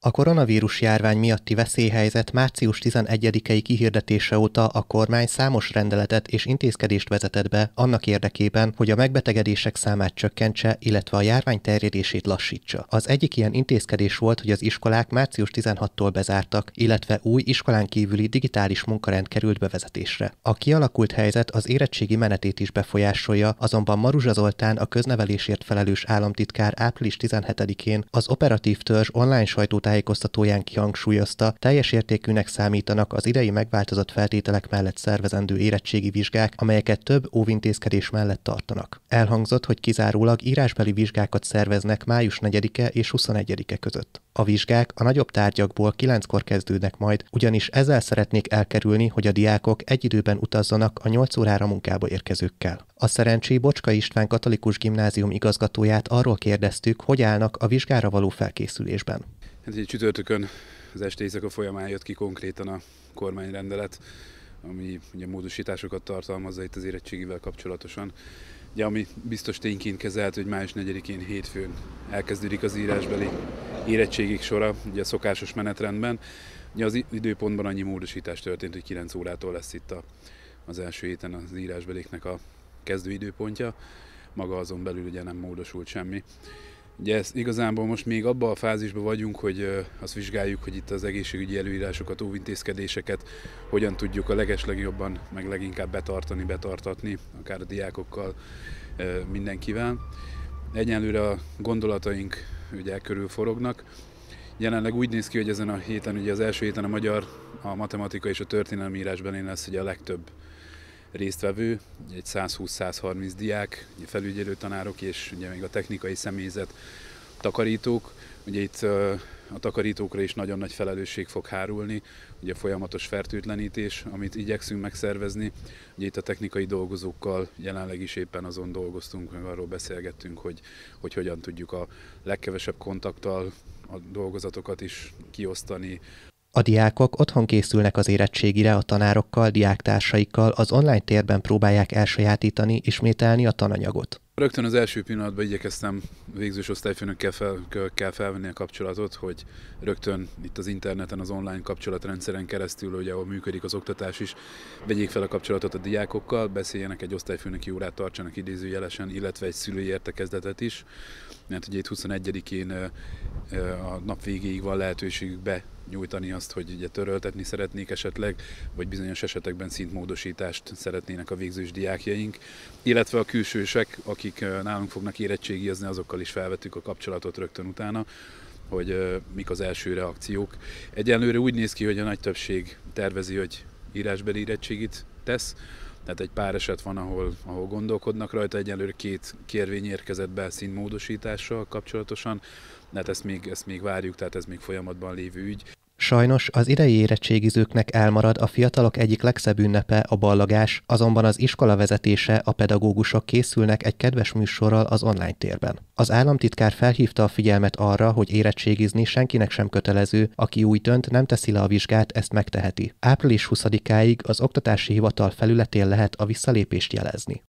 A koronavírus járvány miatti veszélyhelyzet március 11-i kihirdetése óta a kormány számos rendeletet és intézkedést vezetett be annak érdekében, hogy a megbetegedések számát csökkentse, illetve a járvány terjedését lassítsa. Az egyik ilyen intézkedés volt, hogy az iskolák március 16-tól bezártak, illetve új iskolán kívüli digitális munkarend került bevezetésre. A kialakult helyzet az érettségi menetét is befolyásolja, azonban Maruzsa Zoltán, a köznevelésért felelős államtitkár április 17-én az operatív törzs online sajtótájékoztatóján kihangsúlyozta, teljes értékűnek számítanak az idei megváltozott feltételek mellett szervezendő érettségi vizsgák, amelyeket több óvintézkedés mellett tartanak. Elhangzott, hogy kizárólag írásbeli vizsgákat szerveznek május 4-e és 21-e között. A vizsgák a nagyobb tárgyakból 9-kor kezdődnek majd, ugyanis ezzel szeretnék elkerülni, hogy a diákok egy időben utazzanak a 8 órára munkába érkezőkkel. A Szerencsé Bocska István Katolikus Gimnázium igazgatóját arról kérdeztük, hogy állnak a vizsgára való felkészülésben. Hát így csütörtökön az este éjszaka folyamán jött ki konkrétan a kormányrendelet, ami ugye módosításokat tartalmazza itt az érettségivel kapcsolatosan. Ugye, ami biztos tényként kezelt, hogy május 4-én hétfőn elkezdődik az írásbeli érettségik sora, ugye a szokásos menetrendben. Ugye az időpontban annyi módosítás történt, hogy 9 órától lesz itt az első héten az írásbeléknek a kezdőidőpontja. Maga azon belül ugye nem módosult semmi. Ugye ezt igazából most még abban a fázisban vagyunk, hogy azt vizsgáljuk, hogy itt az egészségügyi előírásokat, óvintézkedéseket hogyan tudjuk a legeslegjobban, meg leginkább betartatni, akár a diákokkal, mindenkivel. Egyenlőre a gondolataink ugye körül forognak. Jelenleg úgy néz ki, hogy ezen a héten, ugye az első héten a magyar, a matematika és a történelmi írásbelén lesz ugye a legtöbb résztvevő, egy 120-130 diák, felügyelő tanárok és ugye még a technikai személyzet, takarítók. Ugye itt a takarítókra is nagyon nagy felelősség fog hárulni, ugye a folyamatos fertőtlenítés, amit igyekszünk megszervezni. Ugye itt a technikai dolgozókkal jelenleg is éppen azon dolgoztunk, meg arról beszélgettünk, hogy hogyan tudjuk a legkevesebb kontakttal a dolgozatokat is kiosztani. A diákok otthon készülnek az érettségire, a tanárokkal, diáktársaikkal az online térben próbálják elsajátítani, ismételni a tananyagot. Rögtön az első pillanatban igyekeztem végzős osztályfőnökkel felvenni a kapcsolatot, hogy rögtön itt az interneten, az online kapcsolatrendszeren keresztül, ugye, ahol működik az oktatás is, vegyék fel a kapcsolatot a diákokkal, beszéljenek, egy osztályfőnöki órát tartsanak idézőjelesen, illetve egy szülői értekezletet is, mert ugye itt 21-én a nap végéig van lehetőségük benyújtani azt, hogy ugye töröltetni szeretnék esetleg, vagy bizonyos esetekben szintmódosítást szeretnének a végzős diákjaink, illetve a külsősek, akik nálunk fognak érettségizni, azokkal is felvettük a kapcsolatot rögtön utána, hogy mik az első reakciók. Egyenlőre úgy néz ki, hogy a nagy többség tervezi, hogy írásbeli érettségit tesz, tehát egy pár eset van, ahol gondolkodnak rajta, egyenlőre 2 kérvény érkezett be színmódosítással kapcsolatosan, de hát ezt még várjuk, tehát ez még folyamatban lévő ügy. Sajnos az idei érettségizőknek elmarad a fiatalok egyik legszebb ünnepe, a ballagás, azonban az iskola vezetése, a pedagógusok készülnek egy kedves műsorral az online térben. Az államtitkár felhívta a figyelmet arra, hogy érettségizni senkinek sem kötelező, aki úgy dönt, nem teszi le a vizsgát, ezt megteheti. Április 20-áig az Oktatási Hivatal felületén lehet a visszalépést jelezni.